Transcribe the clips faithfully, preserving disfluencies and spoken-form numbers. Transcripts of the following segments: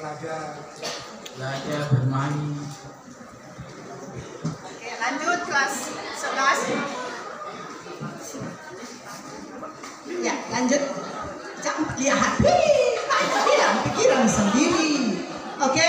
belajar. Belajar bermain. Oke, lanjut kelas sebelas. Ya, lanjut. Jangan lihat H P. Pikiran, pikiran sendiri. Oke.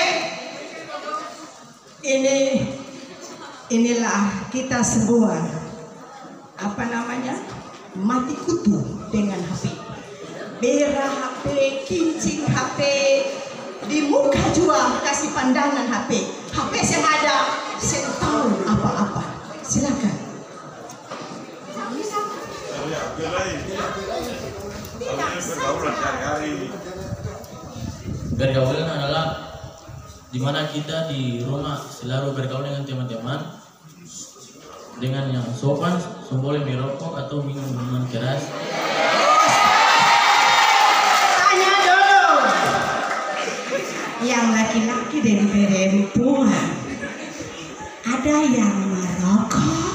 Ini inilah kita semua. Apa namanya? Mati kutu dengan H P. Berak H P, kincing H P, di muka juga kasih pandangan H P. H P yang ada, saya tahu apa-apa. Silakan. Pergaulan adalah dimana kita di rumah selalu bergaul dengan teman-teman dengan yang sopan, boleh merokok atau minum minuman keras. Tanya dulu. Yang laki-laki dan perempuan ada yang merokok.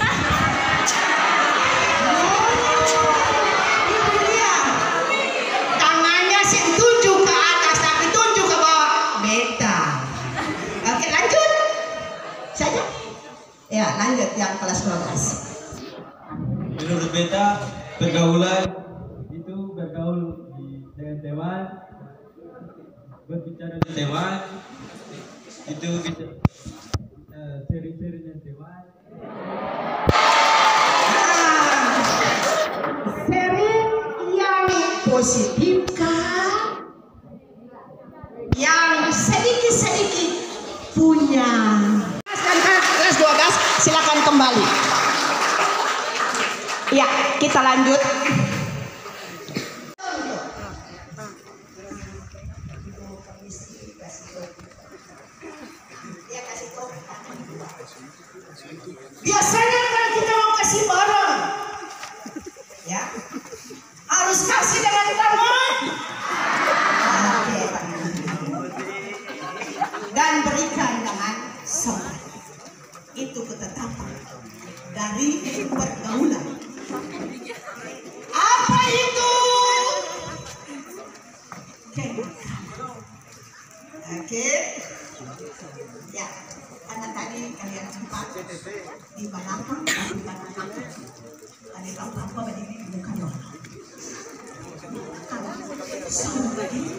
Itu dia. Tangannya sih tunjuk ke atas tapi tunjuk ke bawah. Beda. Oke, lanjut. Saja. Ya, lanjut yang kelas dua belas. Menurut beta, pergaulan itu bergaul di, dengan teman, berbicara dengan teman, itu bisa uh, sering-sering dengan teman. Nah, sering yang positif kah? Yang sedikit-sedikit punya. Kelas dua belas silakan kembali. Ya, kita lanjut. Biasanya kalau kita mau kasih barang, ya harus kasih dengan tangan. Oke. Dan berikan dengan sopan. Itu ketetapan dari pergaulan. Apa itu? Oke. Oke. Ya, karena tadi kalian sempat di belakang, di belakang, tadi tahu apa berdiri di muka orang. Kalau sudah di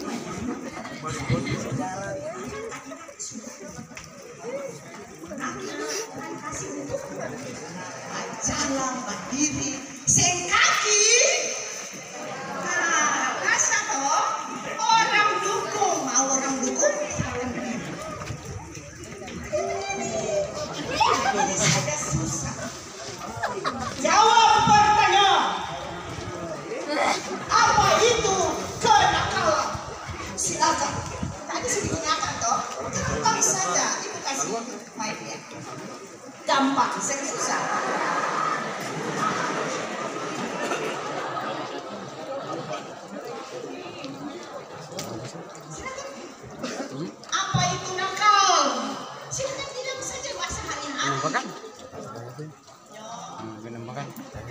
jalan berdiri, seng kaki. Nah, rasa toh orang dukung, mau orang dukung. Ini saja susah. Jawab pertanyaan. Apa itu kenakalan? Silakan. Tadi sudah ditanyakan toh. Gampang saja. Ibu kasih five ya. Gampang, saya susah. Apa itu nakal? Silakan bilang saja bahasa hari-hari. Makan? Yo. Minum makan.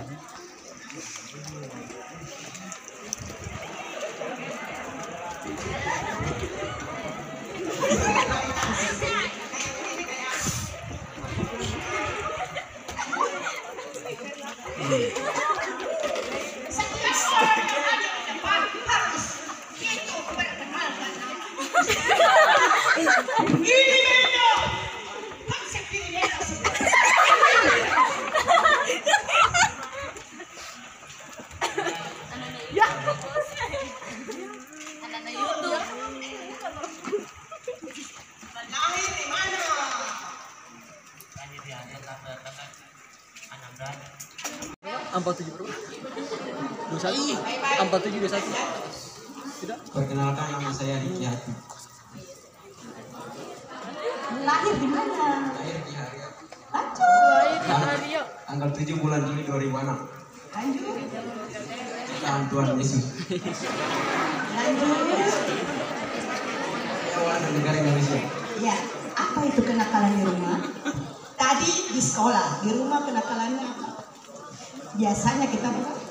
Setiap orang yang ada di depan harus itu perkenalkan nama. Ini beda. Konsep ini beda. Ya. Anak-anak YouTube. Lahir di mana? Lahir di Anambra. Empat tujuh berapa? Dua satu. Empat tujuh dua satu. Tidak? Perkenalkan, nama saya Riki Hati. Lahir di mana? Lahir di Haria. Lanjut. Tanggal tujuh bulan Juli dua ribu enam. Lanjut. Tuhan Tuhan Yesus. Lanjut. Warga negara Indonesia. Ya, apa itu kenakalan di rumah? Tadi di sekolah, di rumah kenakalannya apa? Biasanya kita bukan